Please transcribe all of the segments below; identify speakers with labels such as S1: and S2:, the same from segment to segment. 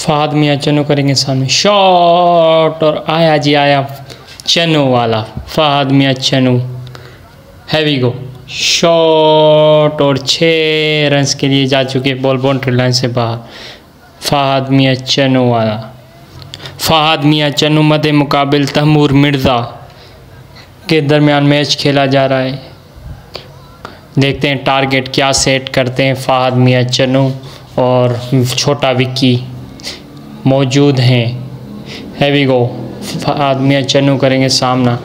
S1: फहद मियां चन्नू करेंगे सामने शॉट और आया जी आया चन्नू वाला Fahad Miyan Channu. Heavy go shot और 6 रन के लिए जा चुके बॉल बाउंड्री लाइन से बाहर। फहद मियां चन्नू वाला फहद मियां चन्नू मध्य मुकाबिल तैमूर मिर्ज़ा के दरमियान मैच खेला जा रहा है। देखते हैं टारगेट क्या सेट करते हैं फहद मियां चन्नू और छोटा विक्की मौजूद हैं। हैवी गो फहद मियां चन्नू करेंगे सामना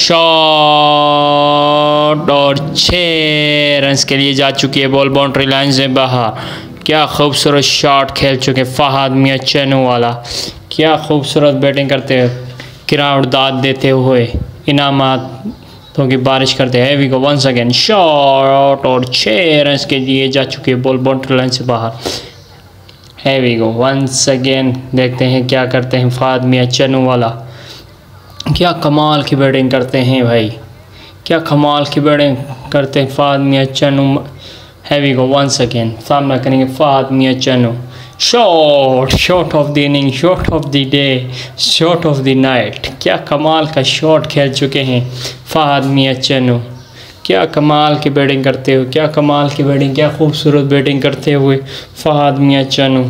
S1: शॉट और 6 रन के लिए जा चुकी है बॉल बाउंड्री लाइन से बाहर। क्या खूबसूरत शॉट खेल चुके फहद मियां चन्नू वाला। क्या खूबसूरत बैटिंग करते हुए किराड़ दाद देते हुए इनामातों की बारिश करते हैं। Heavy go once again shot और 6 रन के लिए जा चुके हैं बॉल बाउंड्री लाइन से बाहर। हैवी गो वंस अगेन देखते हैं क्या करते हैं फहद मियां चन्नू वाला। क्या कमाल की बैटिंग करते हैं भाई, क्या कमाल की बैटिंग करते हैं Fahad Miyan Channu. Heavy go once again सामना करेंगे Fahad Miyan Channu shot of the inning, shot of the day, shot of the night. क्या कमाल का शॉट खेल चुके हैं फहद मियां चन्नू। क्या कमाल की बैटिंग करते हुए, क्या कमाल की बैटिंग, क्या खूबसूरत बैटिंग करते हुए फहद मियां चन्नू।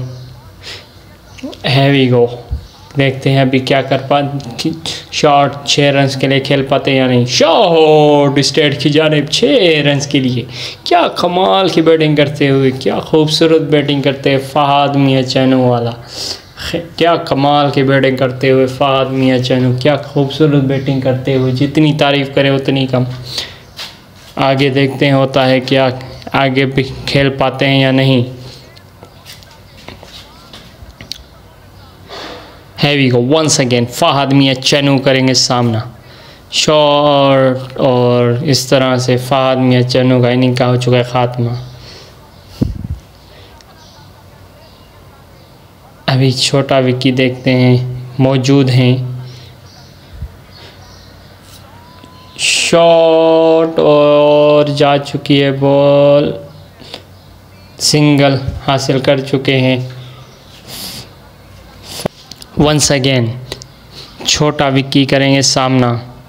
S1: हैवी गो देखते हैं अभी क्या कर पाते। शॉट 6 रन के लिए खेल पाते या नहीं। शॉट स्ट्रेट की जानिब 6 रन के लिए। क्या कमाल की बैटिंग करते हुए, क्या खूबसूरत बैटिंग करते हुए फहद मियां चन्नू वाला। क्या कमाल की बैटिंग करते हुए फहद मियां चन्नू। क्या खूबसूरत बैटिंग करते हुए, जितनी तारीफ़ करें उतनी कम। आगे देखते हैं होता है क्या, आगे भी खेल पाते हैं या नहीं। Heavy go once again Fahad Miyan Channu करेंगे सामना शॉट और इस तरह से फहद मियां चन्नू का इनिंग का हो चुका है खात्मा। अभी छोटा विक्की देखते हैं मौजूद हैं। शॉट और जा चुकी है बॉल, सिंगल हासिल कर चुके हैं। वंस अगेन छोटा विक्की करेंगे सामना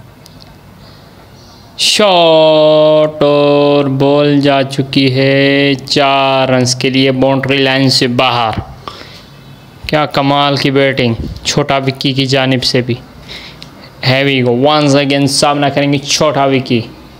S1: शॉट और बॉल जा चुकी है 4 रन के लिए बाउंड्री लाइन से बाहर। क्या कमाल की बैटिंग छोटा विक्की की जानिब से भी। हैवी गो वंस अगेन सामना करेंगे छोटा Vicky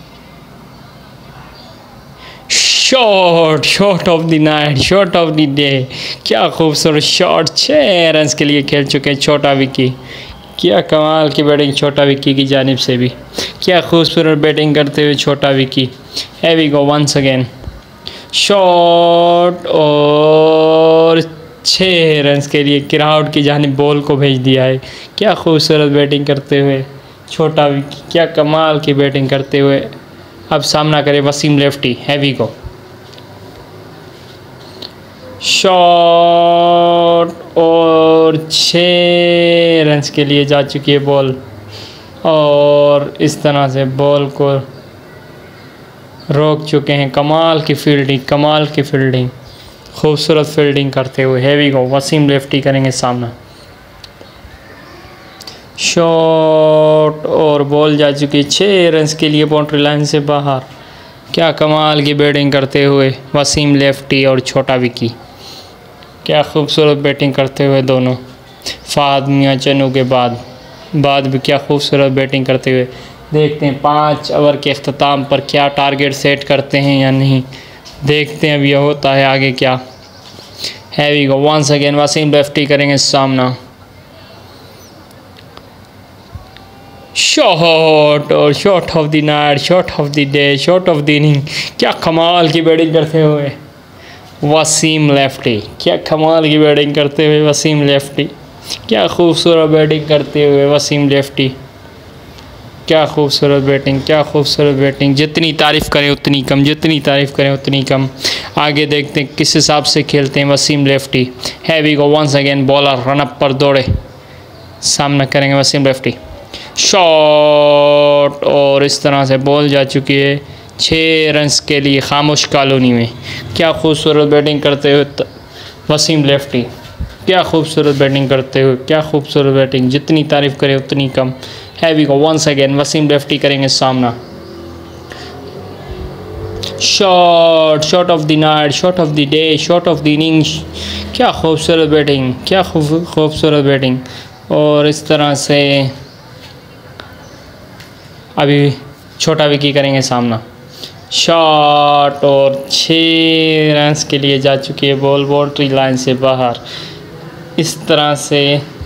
S1: shot of the night, shot of the day. क्या खूबसूरत शॉट 6 रन के लिए खेल चुके हैं छोटा विक्की। क्या कमाल की बैटिंग छोटा विक्की की जानिब से भी। क्या खूबसूरत बैटिंग करते हुए छोटा Vicky. Heavy go once again shot और 6 रन के लिए किराउट की जानिब बॉल को भेज दिया है। क्या खूबसूरत बैटिंग करते हुए छोटा विक्की, क्या कमाल की बैटिंग करते हुए। अब सामना करे Waseem lefty. Heavy go shot और 6 रन के लिए जा चुकी है बॉल और इस तरह से बॉल को रोक चुके हैं। कमाल की फील्डिंग, कमाल की फील्डिंग, खूबसूरत फील्डिंग करते हुए। हैवी गो वसीम लेफ्टी करेंगे सामना शॉट और बॉल जा चुकी है 6 रन के लिए बाउंड्री लाइन से बाहर। क्या कमाल की बैटिंग करते हुए वसीम लेफ्टी और छोटा विक्की। क्या खूबसूरत बैटिंग करते हुए दोनों फहद मियां चन्नू के बाद भी क्या खूबसूरत बैटिंग करते हुए। देखते हैं 5 ओवर के अख्ताम पर क्या टारगेट सेट करते हैं या नहीं। देखते हैं अब यह होता है आगे क्या। Heavy go once again Waseem lefty करेंगे सामना शॉट और shot of the night, shot of the day, shot of the inning. क्या कमाल की बैटिंग करते हुए वसीम लेफ्टी। क्या कमाल की बैटिंग करते हुए वसीम लेफ्टी। क्या खूबसूरत बैटिंग करते हुए वसीम लेफ्टी। क्या खूबसूरत बैटिंग, क्या खूबसूरत बैटिंग। जितनी तारीफ़ करें उतनी कम, जितनी तारीफ़ करें उतनी कम। आगे देखते हैं किस हिसाब से खेलते हैं Waseem lefty. Heavy go once again bowler run up पर दौड़े सामना करेंगे वसीम लेफ्टी शॉट और इस तरह से बॉल जा चुकी है 6 रन के लिए खामोश कॉलोनी में। क्या खूबसूरत बैटिंग करते हुए वसीम लेफ्टी। क्या खूबसूरत बैटिंग करते हुए, क्या खूबसूरत बैटिंग, जितनी तारीफ़ करें उतनी कम। Heavy go once again Waseem lefty करेंगे सामना। Shot of the night, shot of the day, shot of the innings. क्या खूबसूरत बैटिंग, क्या खूबसूरत बैटिंग। और इस तरह से अभी छोटा विकी करेंगे सामना। शॉट और 6 रन्स के लिए जा चुकी है बॉल बाउंड्री लाइन से बाहर। इस तरह से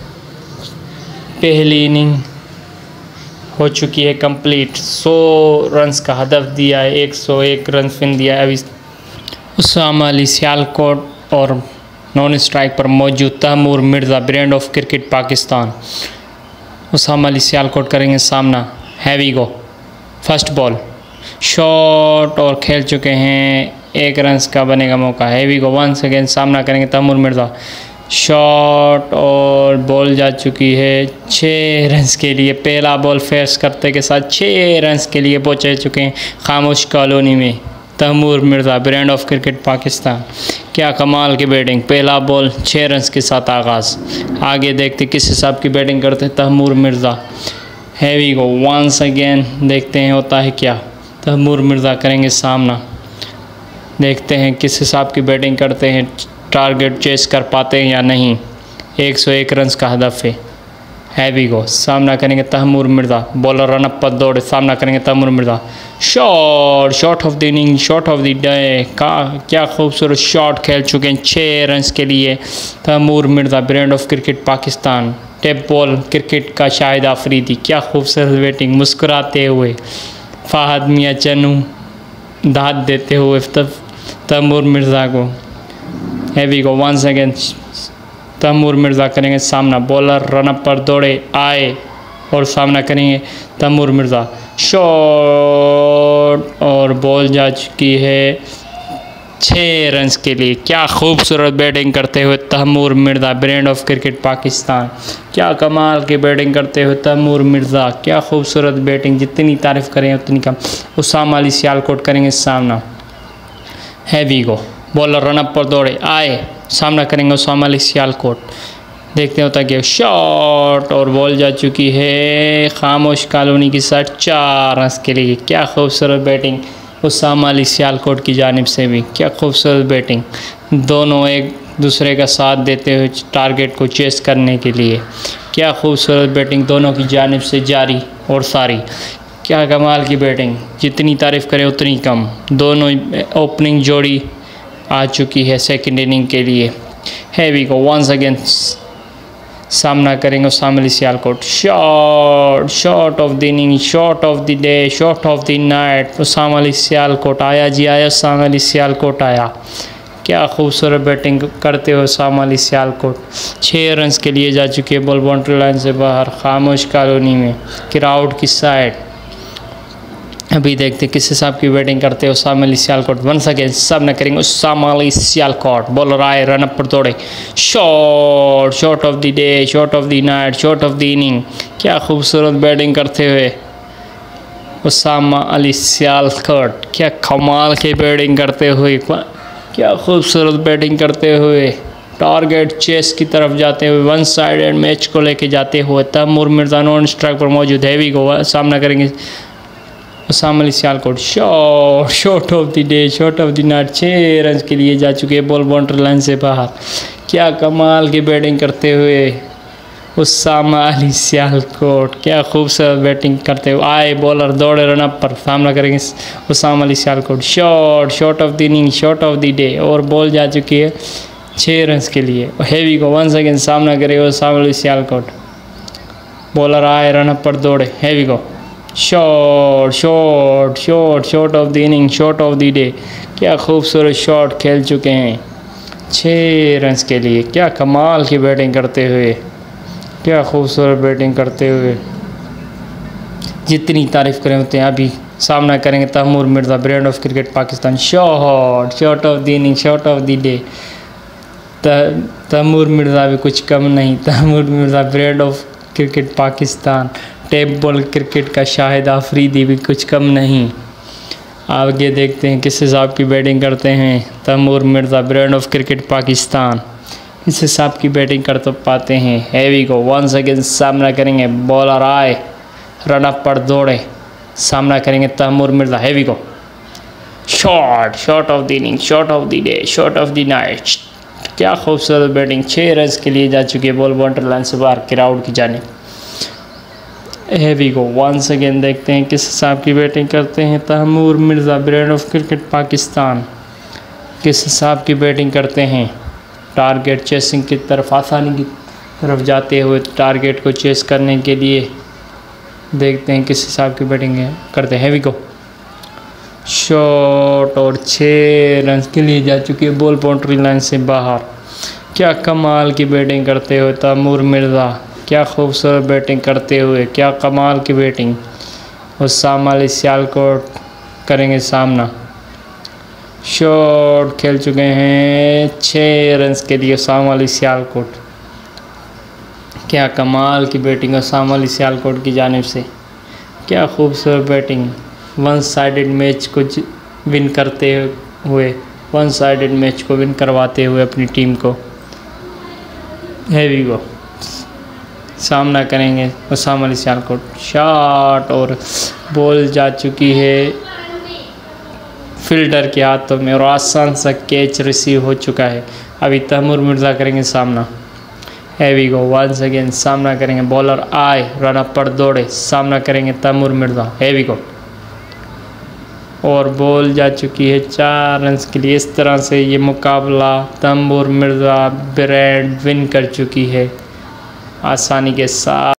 S1: पहली इनिंग हो चुकी है कंप्लीट। 100 रन्स का हदफ दिया है, 101 रन फिन दिया है। अभी उसामा अली सियालकोट और नॉन स्ट्राइक पर मौजूद Taimur Mirza, brand of cricket Pakistan. Usama Ali Sialkot करेंगे सामना। Heavy go, first ball, shot और खेल चुके हैं, 1 रन्स का बनेगा मौका। हैवी गो वंस अगेन सामना करेंगे तैमूर मिर्ज़ा। शॉट और बॉल जा चुकी है 6 रन्स के लिए। पहला बॉल फेस करते के साथ 6 रन्स के लिए पहुँच चुके हैं खामोश कॉलोनी में Taimur Mirza, brand of cricket Pakistan. क्या कमाल की बैटिंग, पहला बॉल 6 रन्स के साथ आगाज़। आगे देखते किस हिसाब की बैटिंग करते हैं Taimur Mirza. Heavy go once again, देखते हैं होता है क्या। तैमूर मिर्ज़ा करेंगे सामना, देखते हैं किस हिसाब की बैटिंग करते हैं, टारगेट चेस कर पाते हैं या नहीं। 101 रन्स का हदफ है। हैवी गो सामना करेंगे Taimur Mirza, bowler run up पर दौड़े, सामना करेंगे Taimur Mirza. Shot of the inning, shot of the day. क्या खूबसूरत शॉट खेल चुके हैं 6 रन्स के लिए Taimur Mirza, brand of cricket Pakistan. Tape ball cricket का शाहिद आफरीदी। क्या खूबसूरत बैटिंग, मुस्कुराते हुए फ़ाहद मियां चन्नू दाद देते हुए तैमूर मिर्ज़ा को। Heavy go once again Taimur Mirza करेंगे सामना, बॉलर रनअप पर दौड़े आए और सामना करेंगे तैमूर मिर्ज़ा। शॉट और बॉल जा चुकी है 6 रन्स के लिए। क्या खूबसूरत बैटिंग करते हुए Taimur Mirza, brand of cricket Pakistan. क्या कमाल की बैटिंग करते हुए तैमूर मिर्ज़ा, क्या खूबसूरत बैटिंग, जितनी तारीफ़ करें उतनी कम। उसामा अली सियालकोट करेंगे सामना। हैवी गो, बॉलर रनअप पर दौड़े आए, सामना करेंगे उसामा अली सियालकोट। देखते होता कि शॉट और बॉल जा चुकी है खामोश कॉलोनी की साइड 4 रन्स के लिए। क्या खूबसूरत बैटिंग उसामा अली सियालकोट की जानिब से भी, क्या खूबसूरत बैटिंग। दोनों एक दूसरे का साथ देते हुए टारगेट को चेस करने के लिए। क्या खूबसूरत बैटिंग दोनों की जानिब से जारी और सारी। क्या कमाल की बैटिंग, जितनी तारीफ़ करें उतनी कम। दोनों ओपनिंग जोड़ी आ चुकी है सेकंड इनिंग के लिए। हैवी को वंस अगेन सामना करेंगे Usama Ali Sialkot. Shot of the inning, shot of the day, shot of the night. Usama Ali Sialkot आया जी आया, उसामा अली सियालकोट आया। क्या खूबसूरत बैटिंग करते हो उसामा अली सियालकोट। 6 रन्स के लिए जा चुके हैं बॉल बाउंड्री लाइन से बाहर खामोश कॉलोनी में क्राउड की साइड। अभी देखते किस हिसाब की बैटिंग करते हैं उसामा अली सियालकोट। वंस अगेन सामना करेंगे उसामा अली सियालकोट, बॉलर आए रन अप पर दौड़े। Shot of the day, shot of the night, shot of the inning. क्या खूबसूरत बैटिंग करते हुए उसामा अली सियालकोट, क्या कमाल की बैटिंग करते हुए, क्या खूबसूरत बैटिंग करते हुए टारगेट चेस की तरफ जाते हुए, वन साइडेड मैच को लेके जाते हुए तैमूर मिर्ज़ा नॉन स्ट्राइक पर मौजूद। हैवी को सामना करेंगे Usama Ali Sialkot. Shot of the day, shot of the night. 6 run के लिए जा चुके हैं बॉल बाउंड्री लाइन से बाहर। क्या कमाल की बैटिंग करते हुए उसामा अली सियालकोट, क्या खूबसूरत बैटिंग करते हुए आए, बॉलर दौड़े रन अप पर, सामना करेंगे Usama Ali Sialkot. Shot of the inning, shot of the day और बॉल जा चुकी है 6 रन के लिए। हैवी को वंस अगेन सामना करेगा उसामा अली सियालकोट, बॉलर आए रन अप पर दौड़े। हैवी को shot of the inning, shot of the day. क्या खूबसूरत शॉट खेल चुके हैं 6 रन के लिए। क्या कमाल की बैटिंग करते हुए, क्या खूबसूरत बैटिंग करते हुए, जितनी तारीफ़ करें उतनी। अभी सामना करेंगे Taimur Mirza, brand of cricket Pakistan. Shot of the inning, shot of the day. Taimur Mirza भी कुछ कम नहीं। Taimur Mirza, brand of cricket Pakistan. Tape ball cricket का शाहिद आफरीदी भी कुछ कम नहीं। आगे देखते हैं किस हिसाब की बैटिंग करते हैं Taimur Mirza, brand of cricket Pakistan. किस हिसाब की बैटिंग कर तो पाते हैं। हैवी को वंस अगेन सामना करेंगे, बॉलर आए, रन अप पर दौड़े, सामना करेंगे तैमूर मिर्ज़ा। हैवी को shot of the inning, shot of the day, shot of the night. क्या खूबसूरत बैटिंग, 6 रन के लिए जा चुकी है बॉल बाउंड्री लाइन से बाहर क्राउड की जानिब। हैवी को वंस अगेन देखते हैं किस हिसाब की बैटिंग करते हैं Taimur Mirza, brand of cricket Pakistan. किस हिसाब की बैटिंग करते हैं, टारगेट चेसिंग की तरफ, आसानी की तरफ जाते हुए टारगेट को चेस करने के लिए देखते हैं किस हिसाब की बैटिंग करते हैं। हैवी को शॉट और 6 रन के लिए जा चुकी है बॉल बाउंड्री लाइन से बाहर। क्या कमाल की बैटिंग करते हुए तैमूर मिर्ज़ा, क्या खूबसूरत बैटिंग करते हुए, क्या कमाल की बैटिंग। उस्सामा अली सियालकोट करेंगे सामना, शॉट खेल चुके हैं 6 रन के लिए उस्सामा अली सियालकोट। क्या कमाल की बैटिंग उस्सामा अली सियालकोट की जानिब से, क्या खूबसूरत बैटिंग। वन साइडेड मैच को विन करते हुए, वन साइडेड मैच को विन करवाते हुए अपनी टीम को। हैवी को सामना करेंगे उस्सामा अली सियालकोट, शॉट और बॉल जा चुकी है फील्डर के हाथों में और आसान सा कैच रिसीव हो चुका है। अभी तैमूर मिर्ज़ा करेंगे सामना। हैवी को वंस अगेन सामना करेंगे, बॉलर आए, रन अप पर दौड़े, सामना करेंगे तैमूर मिर्ज़ा। हैवी को और बॉल जा चुकी है 4 रन के लिए। इस तरह से ये मुकाबला तैमूर मिर्ज़ा ब्रांड विन कर चुकी है आसानी के साथ।